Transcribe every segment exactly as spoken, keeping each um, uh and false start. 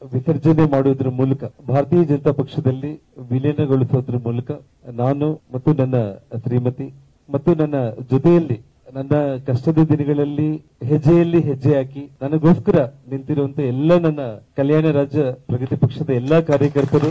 ವಿಸರ್ಜನೆ ಮಾಡುವುದರ ಮೂಲಕ ಭಾರತೀಯ ಜನತಾ ಪಕ್ಷದಲ್ಲಿ ವಿಲೀನಗೊಳಿಸೋದ್ರ ಮೂಲಕ ನಾನು ಮತ್ತು ನನ್ನ ಶ್ರೀಮತಿ ಮತ್ತು ನನ್ನ ಜೊತೆಯಲ್ಲಿ ನನ್ನ ಕಷ್ಟದ ದಿನಗಳಲ್ಲಿ ಹೆಜ್ಜೆಯಲ್ಲಿ ಹೆಜ್ಜೆ ಹಾಕಿ ನನಗೋಸ್ಕರ ನಿಂತಿರುವಂತ ಎಲ್ಲ ನನ್ನ ಕಲ್ಯಾಣ ರಾಜ್ಯ ಪ್ರಗತಿ ಪಕ್ಷದ ಎಲ್ಲಾ ಕಾರ್ಯಕರ್ತರು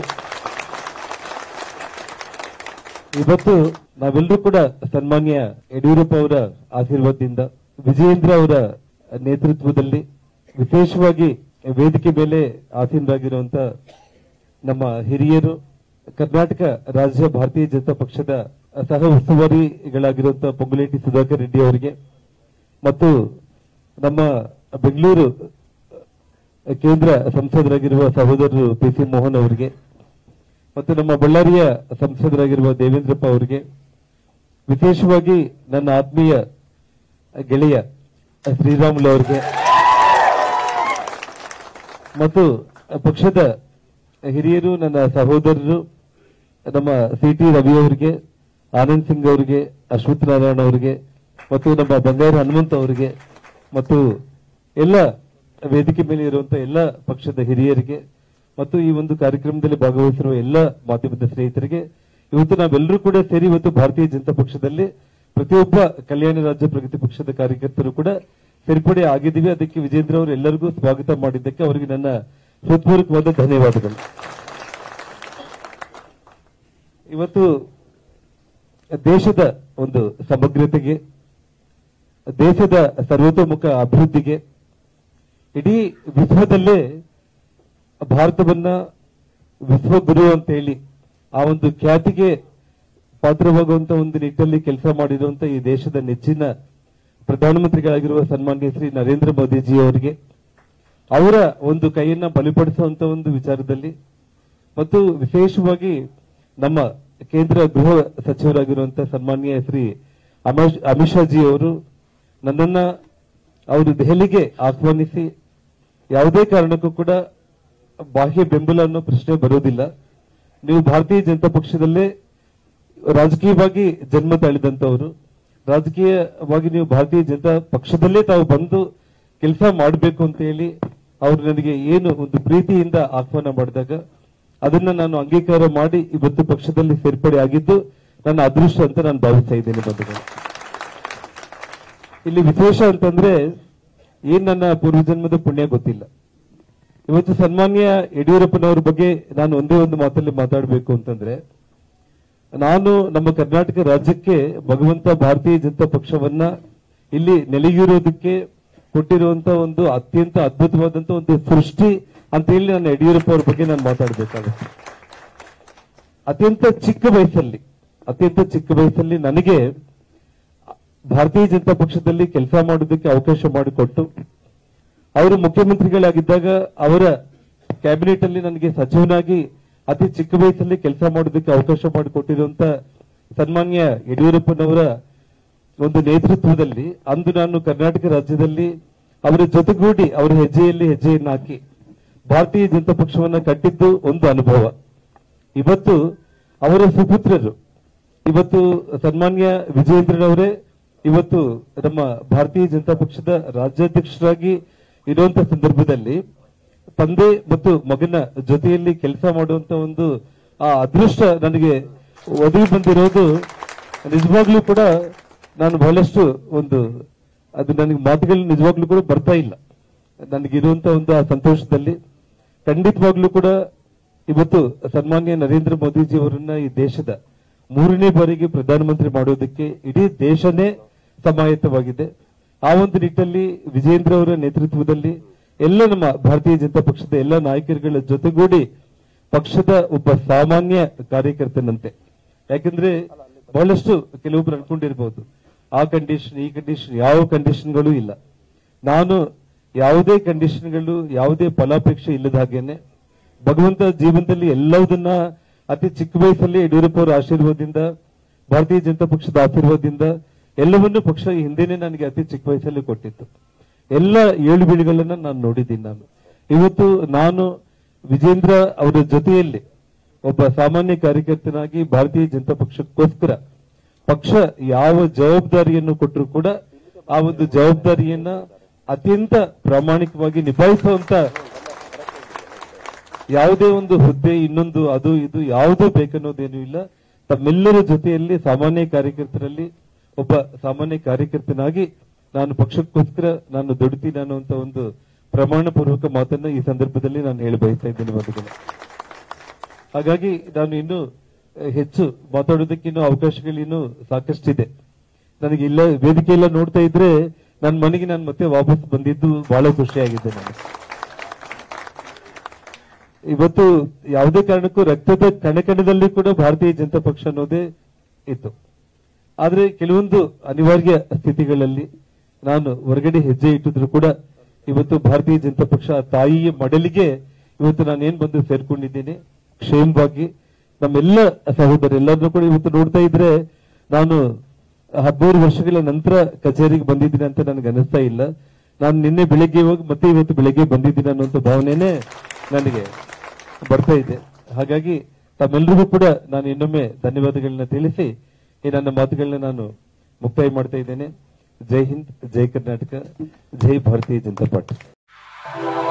ಇವತ್ತು ನಾವೆಲ್ಲರೂ ಕೂಡ ಸನ್ಮಾನ್ಯ ಯಡಿಯೂರಪ್ಪ ಅವರ ಆಶೀರ್ವಾದದಿಂದ ವಿಜಯೇಂದ್ರ ಅವರ ನೇತೃತ್ವದಲ್ಲಿ ವಿಶೇಷವಾಗಿ ವೇದಿಕೆ ಮೇಲೆ ಆಸೀನರಾಗಿರುವಂತ ನಮ್ಮ ಹಿರಿಯರು ಕರ್ನಾಟಕ ರಾಜ್ಯ ಭಾರತೀಯ ಜನತಾ ಪಕ್ಷದ ಸಹ ಉಸ್ತುವಾರಿಗಳಾಗಿರುವಂತಹ ಪೊಂಗುಲೇಟಿ ಸುಧಾಕರ್ ರೆಡ್ಡಿ ಅವರಿಗೆ ಮತ್ತು ನಮ್ಮ ಬೆಂಗಳೂರು ಕೇಂದ್ರ ಸಂಸದರಾಗಿರುವ ಸಹೋದರರು ಪಿ ಸಿ ಮೋಹನ್ ಅವರಿಗೆ ಮತ್ತು ನಮ್ಮ ಬಳ್ಳಾರಿಯ ಸಂಸದರಾಗಿರುವ ದೇವೇಂದ್ರಪ್ಪ ಅವರಿಗೆ ವಿಶೇಷವಾಗಿ ನನ್ನ ಆತ್ಮೀಯ ಗೆಳೆಯ ಶ್ರೀರಾಮುಲು ಅವರಿಗೆ ಮತ್ತು ಪಕ್ಷದ ಹಿರಿಯರು ನನ್ನ ಸಹೋದರರು ನಮ್ಮ ಸಿ ಟಿ ರವಿ ಅವರಿಗೆ ಆನಂದ್ ಸಿಂಗ್ ಅವರಿಗೆ ಅಶ್ವಥ್ ನಾರಾಯಣ ಅವರಿಗೆ ಮತ್ತು ನಮ್ಮ ಬಂಗಾರ ಹನುಮಂತ ಅವರಿಗೆ ಮತ್ತು ಎಲ್ಲ ವೇದಿಕೆ ಮೇಲೆ ಇರುವಂತಹ ಎಲ್ಲ ಪಕ್ಷದ ಹಿರಿಯರಿಗೆ ಮತ್ತು ಈ ಒಂದು ಕಾರ್ಯಕ್ರಮದಲ್ಲಿ ಭಾಗವಹಿಸಿರುವ ಎಲ್ಲ ಮಾಧ್ಯಮದ ಸ್ನೇಹಿತರಿಗೆ ಇವತ್ತು ನಾವೆಲ್ಲರೂ ಕೂಡ ಸೇರಿ ಇವತ್ತು ಭಾರತೀಯ ಜನತಾ ಪಕ್ಷದಲ್ಲಿ ಪ್ರತಿಯೊಬ್ಬ ಕಲ್ಯಾಣ ರಾಜ್ಯ ಪ್ರಗತಿ ಪಕ್ಷದ ಕಾರ್ಯಕರ್ತರು ಕೂಡ ಸೇರ್ಪಡೆ ಆಗಿದ್ದೀವಿ. ಅದಕ್ಕೆ ವಿಜೇಂದ್ರ ಅವರು ಎಲ್ಲರಿಗೂ ಸ್ವಾಗತ ಮಾಡಿದ್ದಕ್ಕೆ ಅವರಿಗೆ ನನ್ನ ಹೃತ್ಪೂರ್ವಕವಾದ ಧನ್ಯವಾದಗಳು. ಇವತ್ತು ದೇಶದ ಒಂದು ಸಮಗ್ರತೆಗೆ, ದೇಶದ ಸರ್ವತೋಮುಖ ಅಭಿವೃದ್ಧಿಗೆ, ಇಡೀ ವಿಶ್ವದಲ್ಲೇ ಭಾರತವನ್ನ ವಿಶ್ವಗುರು ಅಂತ ಹೇಳಿ ಆ ಒಂದು ಖ್ಯಾತಿಗೆ ಪಾತ್ರವಾಗುವಂತ ಒಂದು ನಿಟ್ಟಿನಲ್ಲಿ ಕೆಲಸ ಮಾಡಿರುವಂತ ಈ ದೇಶದ ನೆಚ್ಚಿನ ಪ್ರಧಾನಮಂತ್ರಿಗಳಾಗಿರುವ ಸನ್ಮಾನ್ಯ ಶ್ರೀ ನರೇಂದ್ರ ಮೋದಿಜಿ ಅವರಿಗೆ ಅವರ ಒಂದು ಕೈಯನ್ನ ಬಲಿಪಡಿಸುವಂತ ಒಂದು ವಿಚಾರದಲ್ಲಿ ಮತ್ತು ವಿಶೇಷವಾಗಿ ನಮ್ಮ ಕೇಂದ್ರ ಗೃಹ ಸಚಿವರಾಗಿರುವಂತಹ ಸನ್ಮಾನ್ಯ ಶ್ರೀ ಅಮಿತ್ ಶಾ ಜಿ ಅವರು ನನ್ನನ್ನ ಅವರು ದೆಹಲಿಗೆ ಆಹ್ವಾನಿಸಿ ಯಾವುದೇ ಕಾರಣಕ್ಕೂ ಕೂಡ ಬಾಹ್ಯ ಬೆಂಬಲ ಅನ್ನೋ ಪ್ರಶ್ನೆ ಬರೋದಿಲ್ಲ, ನೀವು ಭಾರತೀಯ ಜನತಾ ಪಕ್ಷದಲ್ಲೇ ರಾಜಕೀಯವಾಗಿ ಜನ್ಮ ತಾಳಿದಂತವರು, ರಾಜಕೀಯವಾಗಿ ನೀವು ಭಾರತೀಯ ಜನತಾ ಪಕ್ಷದಲ್ಲೇ ತಾವು ಬಂದು ಕೆಲಸ ಮಾಡಬೇಕು ಅಂತ ಹೇಳಿ ಅವರು ನನಗೆ ಏನು ಒಂದು ಪ್ರೀತಿಯಿಂದ ಆಹ್ವಾನ ಮಾಡಿದಾಗ ಅದನ್ನ ನಾನು ಅಂಗೀಕಾರ ಮಾಡಿ ಇವತ್ತು ಪಕ್ಷದಲ್ಲಿ ಸೇರ್ಪಡೆ ಆಗಿದ್ದು ನನ್ನ ಅದೃಷ್ಟ ಅಂತ ನಾನು ಭಾವಿಸ್ತಾ ಇದ್ದೇನೆ. ಬಂಧುಗಳು, ಇಲ್ಲಿ ವಿಶೇಷ ಅಂತಂದ್ರೆ ಏನ್ ನನ್ನ ಪೂರ್ವಜನ್ಮದ ಪುಣ್ಯ ಗೊತ್ತಿಲ್ಲ. ಇವತ್ತು ಸನ್ಮಾನ್ಯ ಯಡಿಯೂರಪ್ಪನವರ ಬಗ್ಗೆ ನಾನು ಒಂದೇ ಒಂದು ಮಾತಲ್ಲಿ ಮಾತಾಡಬೇಕು ಅಂತಂದ್ರೆ, ನಾನು ನಮ್ಮ ಕರ್ನಾಟಕ ರಾಜ್ಯಕ್ಕೆ ಭಗವಂತ ಭಾರತೀಯ ಜನತಾ ಪಕ್ಷವನ್ನ ಇಲ್ಲಿ ನೆಲೆಯೂರೋದಕ್ಕೆ ಕೊಟ್ಟಿರುವಂತಹ ಒಂದು ಅತ್ಯಂತ ಅದ್ಭುತವಾದಂತ ಒಂದು ಸೃಷ್ಟಿ ಅಂತ ಹೇಳಿ ನಾನು ಯಡಿಯೂರಪ್ಪ ಅವ್ರ ಬಗ್ಗೆ ನಾನು ಮಾತಾಡಬೇಕಾಗುತ್ತೆ. ಅತ್ಯಂತ ಚಿಕ್ಕ ವಯಸ್ಸಲ್ಲಿ ಅತ್ಯಂತ ಚಿಕ್ಕ ವಯಸ್ಸಲ್ಲಿ ನನಗೆ ಭಾರತೀಯ ಜನತಾ ಪಕ್ಷದಲ್ಲಿ ಕೆಲಸ ಮಾಡೋದಕ್ಕೆ ಅವಕಾಶ ಮಾಡಿಕೊಟ್ಟು ಅವರು ಮುಖ್ಯಮಂತ್ರಿಗಳಾಗಿದ್ದಾಗ ಅವರ ಕ್ಯಾಬಿನೆಟ್ ಅಲ್ಲಿ ನನಗೆ ಸಚಿವನಾಗಿ ಅತಿ ಚಿಕ್ಕ ವಯಸ್ಸಲ್ಲಿ ಕೆಲಸ ಮಾಡೋದಕ್ಕೆ ಅವಕಾಶ ಮಾಡಿಕೊಟ್ಟಿರುವಂತ ಸನ್ಮಾನ್ಯ ಯಡಿಯೂರಪ್ಪನವರ ಒಂದು ನೇತೃತ್ವದಲ್ಲಿ ಅಂದು ನಾನು ಕರ್ನಾಟಕ ರಾಜ್ಯದಲ್ಲಿ ಅವರ ಜೊತೆಗೂಡಿ ಅವರ ಹೆಜ್ಜೆಯಲ್ಲಿ ಹೆಜ್ಜೆಯನ್ನು ಹಾಕಿ ಭಾರತೀಯ ಜನತಾ ಪಕ್ಷವನ್ನ ಕಟ್ಟಿದ್ದು ಒಂದು ಅನುಭವ. ಇವತ್ತು ಅವರ ಸುಪುತ್ರರು ಇವತ್ತು ಸನ್ಮಾನ್ಯ ವಿಜಯೇಂದ್ರನವರೇ ಇವತ್ತು ನಮ್ಮ ಭಾರತೀಯ ಜನತಾ ಪಕ್ಷದ ರಾಜ್ಯಾಧ್ಯಕ್ಷರಾಗಿ ಇರುವಂತ ಸಂದರ್ಭದಲ್ಲಿ ತಂದೆ ಮತ್ತು ಮಗನ ಜೊತೆಯಲ್ಲಿ ಕೆಲಸ ಮಾಡುವಂತ ಒಂದು ಆ ಅದೃಷ್ಟ ನನಗೆ ಒದಗಿ ಬಂದಿರೋದು ನಿಜವಾಗ್ಲೂ ಕೂಡ ನಾನು ಬಹಳಷ್ಟು ಒಂದು ಅದು ನನಗೆ ಮಾತುಗಳು ನಿಜವಾಗ್ಲೂ ಕೂಡ ಬರ್ತಾ ಇಲ್ಲ. ನನಗಿರುವಂತ ಒಂದು ಆ ಸಂತೋಷದಲ್ಲಿ ಖಂಡಿತವಾಗ್ಲೂ ಕೂಡ ಇವತ್ತು ಸನ್ಮಾನ್ಯ ನರೇಂದ್ರ ಮೋದಿಜಿ ಅವರನ್ನ ಈ ದೇಶದ ಮೂರನೇ ಬಾರಿಗೆ ಪ್ರಧಾನಮಂತ್ರಿ ಮಾಡೋದಕ್ಕೆ ಇಡೀ ದೇಶನೇ ಸಮಾಯತ್ತವಾಗಿದೆ. ಆ ಒಂದು ನಿಟ್ಟಿನಲ್ಲಿ ವಿಜೇಂದ್ರ ಅವರ ನೇತೃತ್ವದಲ್ಲಿ ಎಲ್ಲ ನಮ್ಮ ಭಾರತೀಯ ಜನತಾ ಪಕ್ಷದ ಎಲ್ಲ ನಾಯಕರುಗಳ ಜೊತೆಗೂಡಿ ಪಕ್ಷದ ಒಬ್ಬ ಸಾಮಾನ್ಯ ಕಾರ್ಯಕರ್ತನಂತೆ, ಯಾಕಂದ್ರೆ ಬಹಳಷ್ಟು ಕೆಲವೊಬ್ರು ಅನ್ಕೊಂಡಿರ್ಬಹುದು ಆ ಕಂಡೀಷನ್ ಈ ಕಂಡೀಷನ್, ಯಾವ ಕಂಡೀಷನ್ಗಳು ಇಲ್ಲ. ನಾನು ಯಾವುದೇ ಕಂಡೀಷನ್ಗಳು ಯಾವುದೇ ಫಲಾಪೇಕ್ಷೆ ಇಲ್ಲದ ಹಾಗೇನೆ ಭಗವಂತ ಜೀವನದಲ್ಲಿ ಎಲ್ಲದನ್ನ ಅತಿ ಚಿಕ್ಕ ವಯಸ್ಸಲ್ಲಿ ಯಡಿಯೂರಪ್ಪ ಅವರ ಆಶೀರ್ವಾದದಿಂದ ಭಾರತೀಯ ಜನತಾ ಪಕ್ಷದ ಆಶೀರ್ವಾದದಿಂದ ಎಲ್ಲವನ್ನೂ ಪಕ್ಷ ಹಿಂದೆನೆ ನನಗೆ ಅತಿ ಚಿಕ್ಕ ವಯಸ್ಸಲ್ಲಿ ಕೊಟ್ಟಿತ್ತು. ಎಲ್ಲ ಏಳು ಬೀಳುಗಳನ್ನ ನಾನು ನೋಡಿದ್ದೀನಿ. ನಾನು ಇವತ್ತು ನಾನು ವಿಜೇಂದ್ರ ಅವರ ಜೊತೆಯಲ್ಲಿ ಒಬ್ಬ ಸಾಮಾನ್ಯ ಕಾರ್ಯಕರ್ತನಾಗಿ ಭಾರತೀಯ ಜನತಾ ಪಕ್ಷಕ್ಕೋಸ್ಕರ ಪಕ್ಷ ಯಾವ ಜವಾಬ್ದಾರಿಯನ್ನು ಕೊಟ್ಟರು ಕೂಡ ಆ ಒಂದು ಜವಾಬ್ದಾರಿಯನ್ನ ಅತ್ಯಂತ ಪ್ರಾಮಾಣಿಕವಾಗಿ ನಿಭಾಯಿಸುವಂತ ಯಾವುದೇ ಒಂದು ಹುದ್ದೆ ಇನ್ನೊಂದು ಅದು ಇದು ಯಾವುದೂ ಬೇಕನ್ನೋದೇನು ಇಲ್ಲ. ತಮ್ಮೆಲ್ಲರ ಜೊತೆಯಲ್ಲಿ ಸಾಮಾನ್ಯ ಕಾರ್ಯಕರ್ತರಲ್ಲಿ ಒಬ್ಬ ಸಾಮಾನ್ಯ ಕಾರ್ಯಕರ್ತನಾಗಿ ನಾನು ಪಕ್ಷಕ್ಕೋಸ್ಕರ ನಾನು ದುಡಿತೀನಿ ಅನ್ನುವಂತ ಒಂದು ಪ್ರಮಾಣ ಪೂರ್ವಕ ಮಾತನ್ನ ಈ ಸಂದರ್ಭದಲ್ಲಿ ನಾನು ಹೇಳಿ ಬಯಸ್ತಾ ಇದ್ದೇನೆ ಬಂಧುಗಳೇ. ಹಾಗಾಗಿ ನಾನು ಇನ್ನು ಹೆಚ್ಚು ಮಾತಾಡೋದಕ್ಕೆ ಇನ್ನೂ ಅವಕಾಶಗಳಿನ್ನೂ ಸಾಕಷ್ಟಿದೆ. ನನಗೆ ಇಲ್ಲ ವೇದಿಕೆ ಎಲ್ಲ ನೋಡ್ತಾ ಇದ್ರೆ ನನ್ನ ಮನೆಗೆ ನಾನು ಮತ್ತೆ ವಾಪಸ್ ಬಂದಿದ್ದು ಬಹಳ ಖುಷಿಯಾಗಿದೆ. ನನಗೆ ಇವತ್ತು ಯಾವುದೇ ಕಾರಣಕ್ಕೂ ರಕ್ತದ ಕಣಕಣದಲ್ಲಿ ಕೂಡ ಭಾರತೀಯ ಜನತಾ ಪಕ್ಷ ಅನ್ನೋದೇ ಇತ್ತು. ಆದ್ರೆ ಕೆಲವೊಂದು ಅನಿವಾರ್ಯ ಸ್ಥಿತಿಗಳಲ್ಲಿ ನಾನು ಹೊರಗಡೆ ಹೆಜ್ಜೆ ಇಟ್ಟಿದ್ರು ಕೂಡ ಇವತ್ತು ಭಾರತೀಯ ಜನತಾ ಪಕ್ಷ ತಾಯಿಯ ಮಡಲಿಗೆ ಇವತ್ತು ನಾನೇನ್ ಬಂದು ಸೇರ್ಕೊಂಡಿದ್ದೇನೆ ಕ್ಷೇಮವಾಗಿ. ನಮ್ಮೆಲ್ಲ ಸಹೋದರೆಲ್ಲರನ್ನೂ ಕೂಡ ಇವತ್ತು ನೋಡ್ತಾ ಇದ್ರೆ ನಾನು ಹದಿಮೂರು ವರ್ಷಗಳ ನಂತರ ಕಚೇರಿಗೆ ಬಂದಿದ್ದೀನಿ ಅಂತ ನನಗೆ ಅನಿಸ್ತಾ ಇಲ್ಲ. ನಾನು ನಿನ್ನೆ ಬೆಳಿಗ್ಗೆ ಹೋಗಿ ಮತ್ತೆ ಇವತ್ತು ಬೆಳಿಗ್ಗೆ ಬಂದಿದ್ದೀನಿ ಅನ್ನುವಂಥ ಭಾವನೆನೇ ನನಗೆ ಬರ್ತಾ ಇದೆ. ಹಾಗಾಗಿ ತಮ್ಮೆಲ್ಲರಿಗೂ ಕೂಡ ನಾನು ಇನ್ನೊಮ್ಮೆ ಧನ್ಯವಾದಗಳನ್ನ ತಿಳಿಸಿ ಈ ನನ್ನ ಮಾತುಗಳನ್ನ ನಾನು ಮುಕ್ತಾಯ ಮಾಡ್ತಾ ಇದ್ದೇನೆ. ಜೈ ಹಿಂದ್, ಜೈ ಕರ್ನಾಟಕ, ಜೈ ಭಾರತೀಯ ಜನತಾ ಪಾರ್ಟಿ.